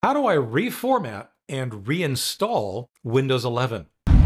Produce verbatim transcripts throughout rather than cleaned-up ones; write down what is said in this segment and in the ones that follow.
How do I reformat and reinstall Windows eleven?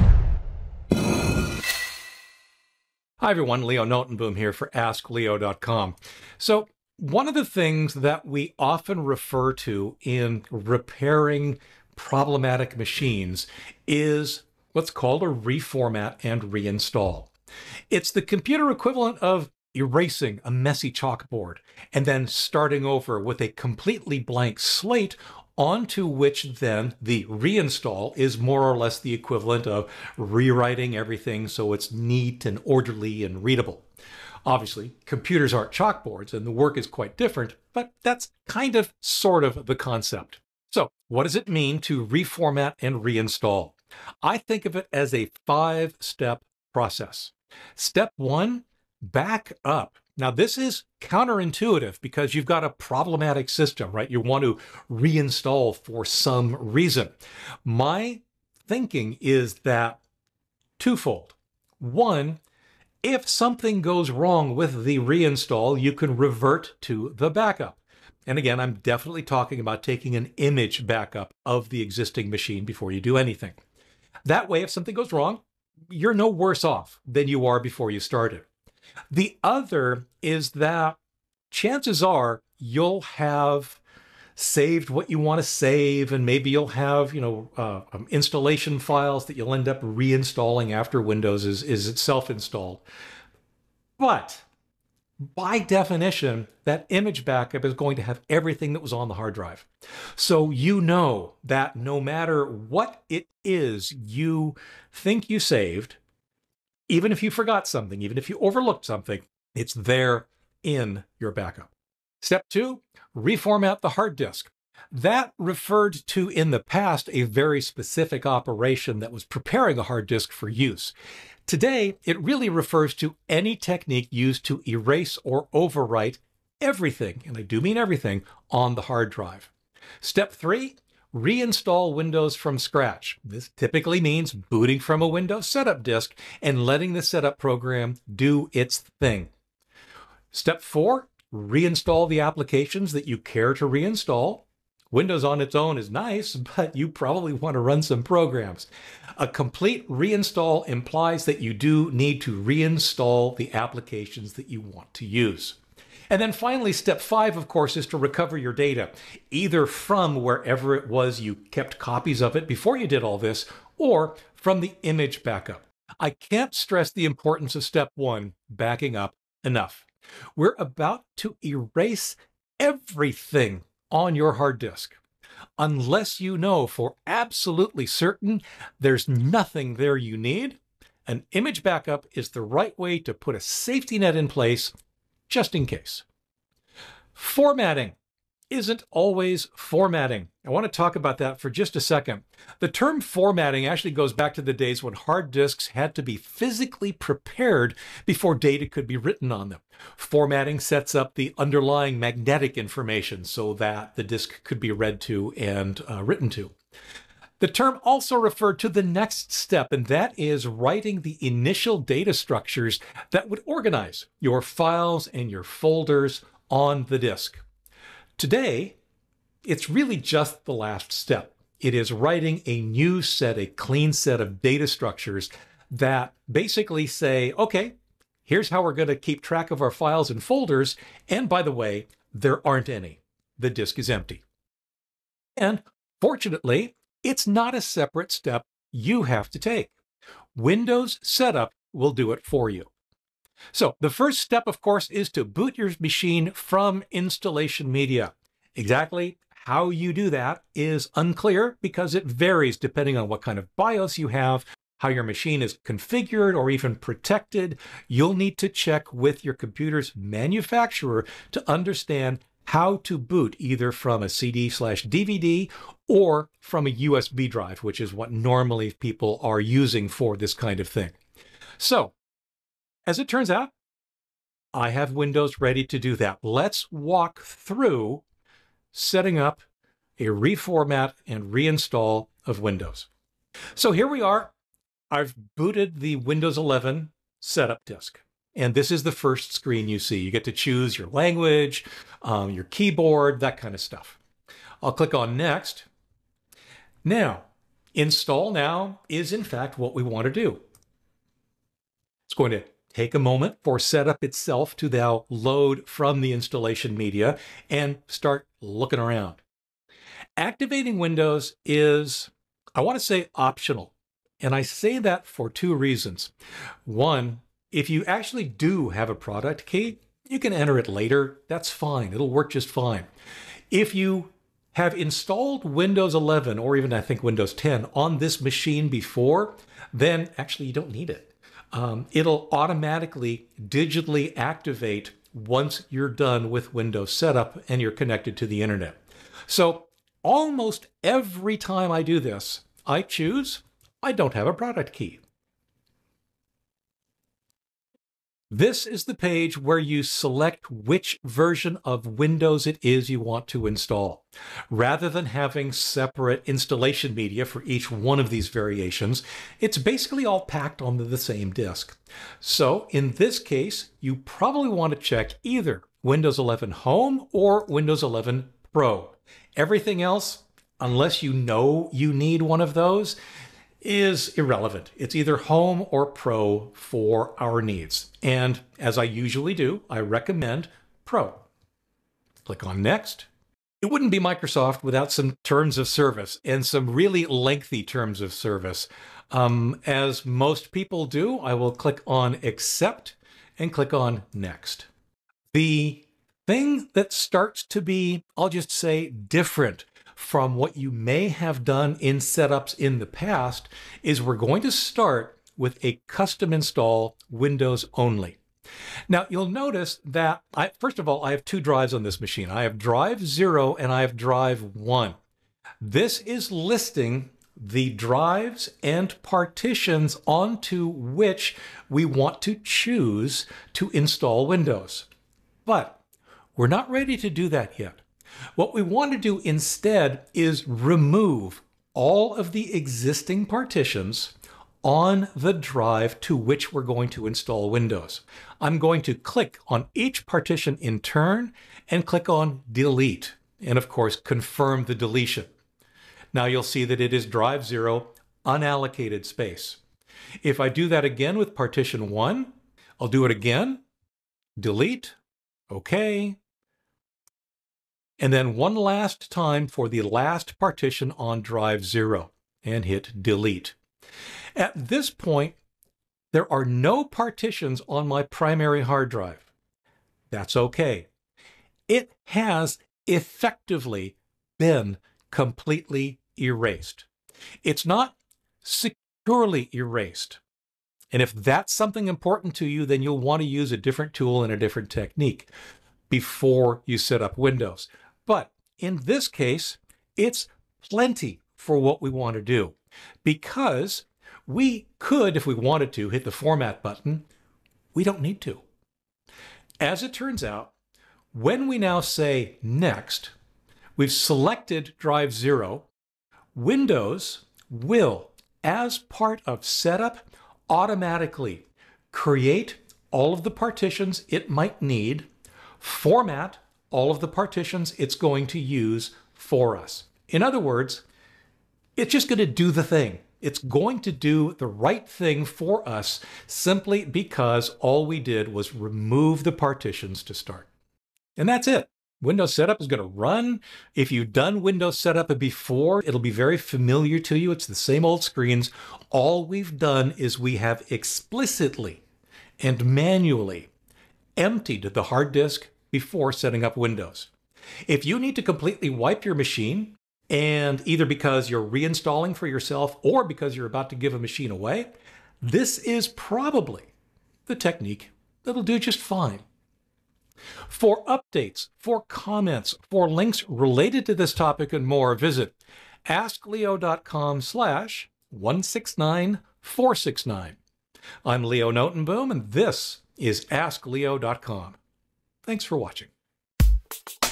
Hi everyone, Leo Notenboom here for ask leo dot com. So one of the things that we often refer to in repairing problematic machines is what's called a reformat and reinstall. It's the computer equivalent of erasing a messy chalkboard and then starting over with a completely blank slate, onto which then the reinstall is more or less the equivalent of rewriting everything so it's neat and orderly and readable. Obviously, computers aren't chalkboards and the work is quite different, but that's kind of sort of the concept. So what does it mean to reformat and reinstall? I think of it as a five-step process. Step one, back up. Now, this is counterintuitive because you've got a problematic system, right? You want to reinstall for some reason. My thinking is that twofold. One, if something goes wrong with the reinstall, you can revert to the backup. And again, I'm definitely talking about taking an image backup of the existing machine before you do anything. That way, if something goes wrong, you're no worse off than you are before you started. The other is that chances are you'll have saved what you want to save, and maybe you'll have, you know, uh, um, installation files that you'll end up reinstalling after Windows is, is itself installed. But by definition, that image backup is going to have everything that was on the hard drive. So you know that no matter what it is you think you saved, even if you forgot something, even if you overlooked something, it's there in your backup. Step two, reformat the hard disk. That referred to in the past a very specific operation that was preparing a hard disk for use. Today, it really refers to any technique used to erase or overwrite everything, and I do mean everything, on the hard drive. Step three, reinstall Windows from scratch. This typically means booting from a Windows setup disk and letting the setup program do its thing. Step four, reinstall the applications that you care to reinstall. Windows on its own is nice, but you probably want to run some programs. A complete reinstall implies that you do need to reinstall the applications that you want to use. And then finally, step five, of course, is to recover your data, either from wherever it was you kept copies of it before you did all this, or from the image backup. I can't stress the importance of step one, backing up, enough. We're about to erase everything on your hard disk. Unless you know for absolutely certain there's nothing there you need, an image backup is the right way to put a safety net in place just in case. Formatting isn't always formatting. I want to talk about that for just a second. The term formatting actually goes back to the days when hard disks had to be physically prepared before data could be written on them. Formatting sets up the underlying magnetic information so that the disk could be read to and uh, written to. The term also referred to the next step, and that is writing the initial data structures that would organize your files and your folders on the disk. Today, it's really just the last step. It is writing a new set, a clean set of data structures that basically say, okay, here's how we're going to keep track of our files and folders. And by the way, there aren't any. The disk is empty. And fortunately, it's not a separate step you have to take. Windows Setup will do it for you. So the first step, of course, is to boot your machine from installation media. Exactly how you do that is unclear because it varies depending on what kind of BIOS you have, how your machine is configured or even protected. You'll need to check with your computer's manufacturer to understand how to boot either from a C D slash D V D or from a U S B drive, which is what normally people are using for this kind of thing. So, as it turns out, I have Windows ready to do that. Let's walk through setting up a reformat and reinstall of Windows. So here we are. I've booted the Windows eleven setup disk. And this is the first screen you see. You get to choose your language, um, your keyboard, that kind of stuff. I'll click on Next. Now, Install Now is in fact what we want to do. It's going to take a moment for setup itself to now load from the installation media and start looking around. Activating Windows is, I want to say, optional. And I say that for two reasons. One, if you actually do have a product key, you can enter it later. That's fine. It'll work just fine. If you have installed Windows eleven, or even I think Windows ten, on this machine before, then actually you don't need it. Um, it'll automatically digitally activate once you're done with Windows setup and you're connected to the internet. So almost every time I do this, I choose I don't have a product key. This is the page where you select which version of Windows it is you want to install. Rather than having separate installation media for each one of these variations, it's basically all packed onto the same disk. So in this case, you probably want to check either Windows eleven Home or Windows eleven Pro. Everything else, unless you know you need one of those, is irrelevant. It's either Home or Pro for our needs. And as I usually do, I recommend Pro. Click on Next. It wouldn't be Microsoft without some terms of service, and some really lengthy terms of service. Um, as most people do, I will click on Accept and click on Next. The thing that starts to be, I'll just say, different from what you may have done in setups in the past is we're going to start with a custom install Windows only. Now you'll notice that, I, first of all, I have two drives on this machine. I have drive zero and I have drive one. This is listing the drives and partitions onto which we want to choose to install Windows. But we're not ready to do that yet. What we want to do instead is remove all of the existing partitions on the drive to which we're going to install Windows. I'm going to click on each partition in turn and click on Delete, and of course confirm the deletion. Now you'll see that it is drive zero, unallocated space. If I do that again with partition one, I'll do it again, delete, okay. And then one last time for the last partition on drive zero and hit delete. At this point, there are no partitions on my primary hard drive. That's okay. It has effectively been completely erased. It's not securely erased. And if that's something important to you, then you'll want to use a different tool and a different technique before you set up Windows. But in this case, it's plenty for what we want to do, because we could, if we wanted to, hit the Format button. We don't need to. As it turns out, when we now say Next, we've selected drive zero. Windows will, as part of setup, automatically create all of the partitions it might need, format all of the partitions it's going to use for us. In other words, it's just going to do the thing. It's going to do the right thing for us simply because all we did was remove the partitions to start. And that's it. Windows setup is going to run. If you've done Windows setup before, it'll be very familiar to you. It's the same old screens. All we've done is we have explicitly and manually emptied the hard disk before setting up Windows. If you need to completely wipe your machine, and either because you're reinstalling for yourself or because you're about to give a machine away, this is probably the technique that'll do just fine. For updates, for comments, for links related to this topic and more, visit askleo.com slash 169469. I'm Leo Notenboom, and this is ask leo dot com. Thanks for watching.